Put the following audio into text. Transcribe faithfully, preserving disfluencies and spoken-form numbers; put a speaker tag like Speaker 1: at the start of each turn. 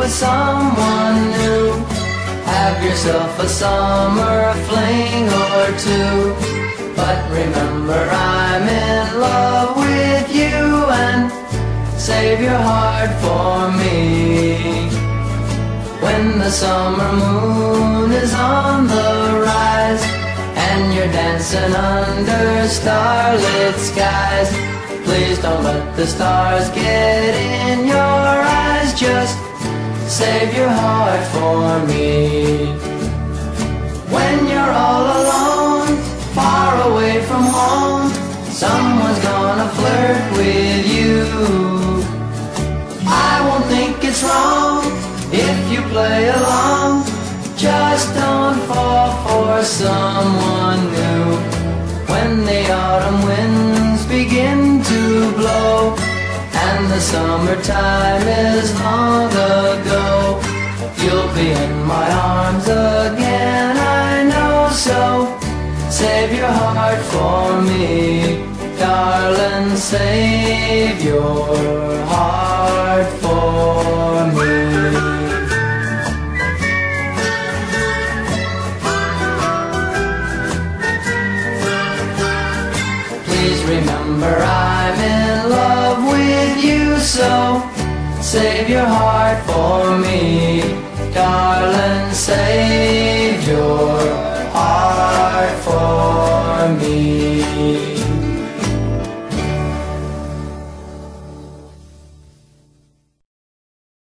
Speaker 1: with someone new. Have yourself a summer fling or two. But remember, I'm in love with you, and save your heart for me. When the summer moon is on the rise, and you're dancing under starlit skies, please don't let the stars get in your eyes. Just save your heart for me. When you're all alone, far away from home, someone's gonna flirt with you. I won't think it's wrong if you play along. Just don't fall for someone new. When the autumn winds begin to blow, and the summertime is long ago, you'll be in my arms again, I know. So save your heart for me, darling, save your heart for me. Please remember, I'm in love with you, so save your heart for me, darling, save